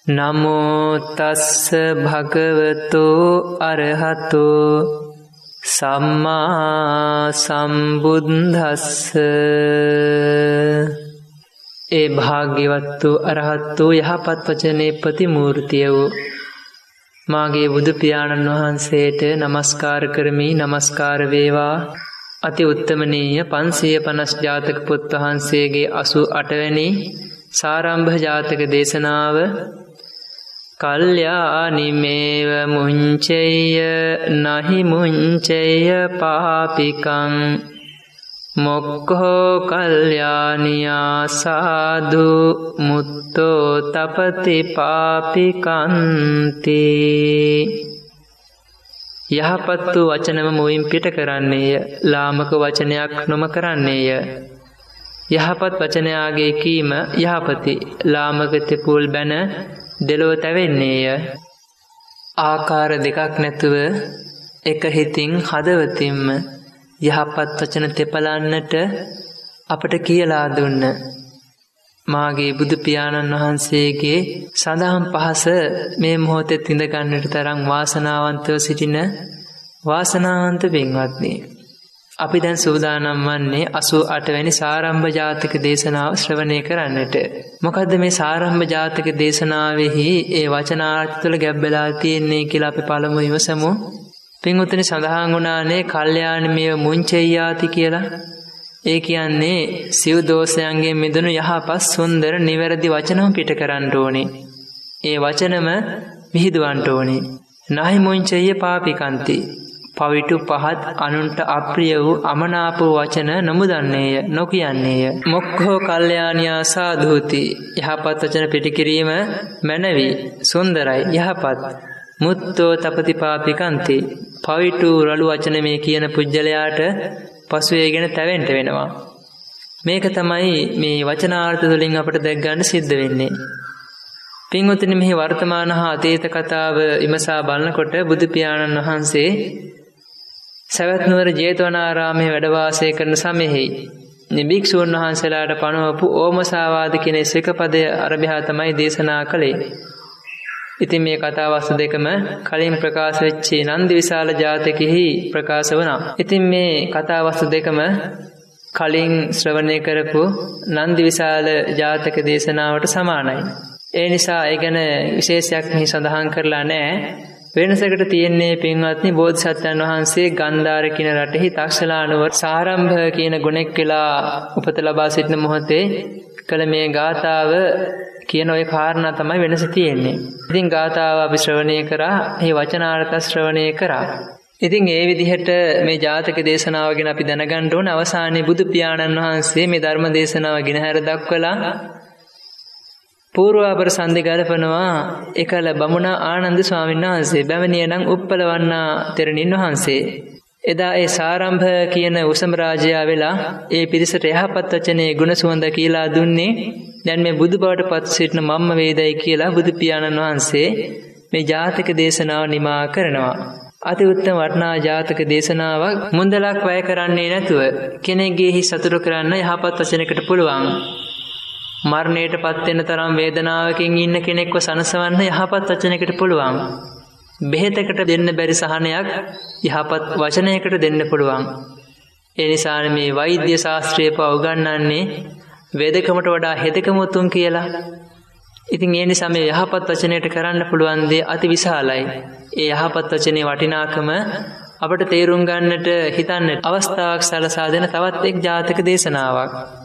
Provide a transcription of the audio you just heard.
නමෝ තස්ස භගවතෝ අරහතෝ සම්මා සම්බුද්දස්ස. ඒ භාග්‍යවත් වූ අරහත් වූ යහපත් වචනේ ප්‍රතිමූර්තිය වූ මාගේ බුදු පියාණන් වහන්සේට නමස්කාර කරමි. නමස්කාර වේවා. අති උත්තමනීය 550 ජාතක පුත් වහන්සේගේ 88 වැනි සාරම්භ ජාතක දේශනාව කල්යානිමේව මුංචෙය්‍ය නහි මුංචෙය්‍ය පාපිකං මොක්ඛෝ කල්යානියා සාදු මුත්තෝ තපති පාපිකන්ති. යහපත් වූ වචනම මුවින් පිට කරන්නේය, ලාමක වචනයක් නොම කරන්නේය. යහපත් වචනයාගේ කීම යහපති, ලාමක තෙපුල් බැන දෙලොව තැවෙන්නේය. ආකාර දෙකක් නැතුව එක හිතින් හදවතින්ම යහපත් වචන තෙපලන්නට අපට කියලා දුන්න මාගේ බුදු පියාණන් වහන්සේගේ සඳහන් පහස මේ මොහොතේ විඳගන්නට තරම් වාසනාවන්තව සිටින වාසනාවන්ත පින්වත්නි, අපි දැන් සූදානම් වන්නේ 88 වැනි සාරම්භ ජාතක දේශනාව ශ්‍රවණය කරන්නට. මොකද්ද මේ සාරම්භ ජාතක දේශනාවෙහි ඒ වචනාර්ථ තුළ ගැබ් වෙලා තියෙන්නේ කියලා අපි පළමුව විමසමු. පින්වත්නි, සඳහන් වුණානේ කල්යාණමේව මුංචෙය්‍යාති කියලා. ඒ කියන්නේ සිව් දෝෂයන්ගෙන් මිදුණු යහපත් සුන්දර නිවැරදි වචනම පිට කරන්න ඕනේ. ඒ වචනම විහිදුවන්න ඕනේ. නහි මුංචෙය්‍ය පාපිකන්ති. පවිටු පහත් අනුන්ට අප්‍රිය වූ අමනාප වූ වචන නොමුදන්නේය, නොකියන්නේය. මොක්ඛෝ කල්යාණියා සාධූති. යහපත් වචන පිට කිරීම මැනවි, සුන්දරයි, යහපත්. මුත්තෝ තපති පාපිකන්ති. පවිටු රළු වචන මේ කියන පුජ්‍යලයාට පසුවේගෙන තැවෙන්න වෙනවා. මේක තමයි මේ වචනාර්ථ වලින් අපට දැක් ගන්න සිද්ධ වෙන්නේ. පින්වත්නි, මෙහි වර්තමාන හා අතීත කතාව විමසා බලනකොට බුදු පියාණන් වහන්සේ සවැත් නුවර ජේතවනාරාමයේ වැඩ වාසය කරන සමයෙහි භික්ෂූන් වහන්සේලාට පනවපු ඕමසාවාද කියන සිකපදය අරබිහා තමයි දේශනා කළේ. ඉතින් මේ කතා වස්තු දෙකම කලින් ප්‍රකාශ වෙච්ච නන්දි විශාල ජාතකෙහි ප්‍රකාශ වුණා. ඉතින් මේ කතා වස්තු දෙකම කලින් ශ්‍රවණය කරපු නන්දි විශාල ජාතක දේශනාවට සමානයි. ඒ නිසා ඒ ගැන විශේෂයක් මෙහි සඳහන් කරලා නැහැ. වෙනසකට තියෙන්නේ පින්වත්නි, බෝධිසත්වයන් වහන්සේ ගන්ධාර කියන රටෙහි තක්ෂලානුවර සාරම්භ කියන ගුණෙක් වෙලා උපත ලබා සිටින මොහොතේ කළ මේ ගාථාව කියන ওই කාරණා තමයි වෙනස තියෙන්නේ. ඉතින් ගාථාව අපි ශ්‍රවණය කරා, මේ වචනාර්ථ ශ්‍රවණය කරා. ඉතින් ඒ විදිහට මේ ජාතක දේශනාව ගැන අපි දැනගන්න ඕන. අවසානයේ බුදු පියාණන් වහන්සේ මේ ධර්ම දේශනාව ගෙනහැර දක්වලා පූර්වාපර සන්ධි ගලපනවා එකල බමුණා ආනන්ද ස්වාමීන් වහන්සේ, බැවණිය නම් උප්පලවන්නා තෙරණින් වහන්සේ. එදා ඒ සාරම්භ කියන උසම රාජයා වෙලා ඒ පිරිසට යහපත් වචනේ ගුණ සුවඳ කියලා දුන්නේ. දැන් මේ බුදු බවට පත් සිටින මම්ම වේදයි කියලා බුදු පියාණන් වහන්සේ මේ ජාතක දේශනාව නිමා කරනවා. අති උත්තම වටිනා ජාතක දේශනාවක්. මුන්දලක් වැය කරන්නේ නැතුව කෙනෙක්ගේ හිත සතුට කරන්න යහපත් වචනයකට පුළුවන්. මරණයට පත් වෙන තරම් වේදනාවකින් ඉන්න කෙනෙක්ව සනසවන්න යහපත් වචනයකට පුළුවන්. බෙහෙතකට දෙන්න බැරි සහනයක් යහපත් වචනයකට දෙන්න පුළුවන්. ඒ නිසා මේ වෛද්‍ය ශාස්ත්‍රය උගන්වන්නේ වේදකමට වඩා හෙදකම උතුම් කියලා. ඉතින් ඒ නිසා මේ යහපත් වචනයට කරන්න පුළුවන් දේ අති විශාලයි. ඒ යහපත් වචනේ වටිනාකම අපට තේරුම් ගන්නට හිතන්න අවස්ථාවක් සලසා දෙන තවත් එක් ජාතක දේශනාවක්.